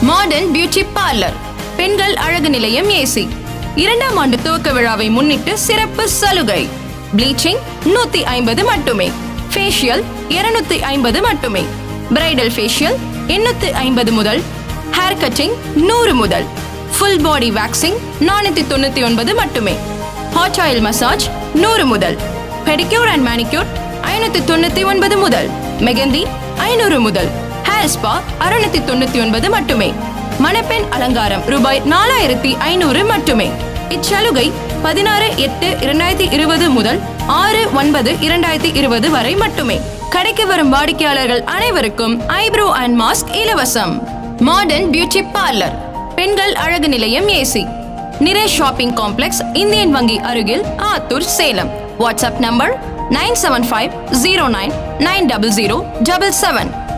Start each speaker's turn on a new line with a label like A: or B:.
A: Modern beauty parlour பெண்கள் அழகு நிலையம் ஏசி 2ஆம் ஆண்டு துவக்க விழாவை முன்னிட்டு சிறப்பு சலுகை. ப்ளீச்சிங் 150 மட்டுமே, ஃபேஷியல் 250 மட்டுமே, பிரைடல் ஃபேஷியல் 850 முதல், ஹேர் கட்டிங் 100 முதல், ஃபுல் பாடி வேக்சிங் 499 மட்டுமே, ஹாட் ஆயில் மசாஜ் 100 முதல், பெடிக்யூர் அண்ட் மேனிக்யூர் 599 முதல், மெகந்தி 500 முதல், ஹேர் ஸ்பா 699 மட்டுமே, மணப்பெண் அலங்காரம் ரூபாய் 4500 மட்டுமே. இச்சலுகை 16/8/2020 முதல் 6/9/2020 வரை மட்டுமே. கடைக்கு வரும் வாடிக்கையாளர்கள் அனைவருக்கும் ஐப்ரோ அண்ட் மாஸ்க் இலவசம். மாடர்ன் பியூட்டி பார்லர் பெண்கள் அழகு நிலையம் ஏசி, நிறை ஷாப்பிங் காம்ப்ளெக்ஸ், இந்தியன் வங்கி அருகில், ஆத்தூர், சேலம். WhatsApp number 9750990077.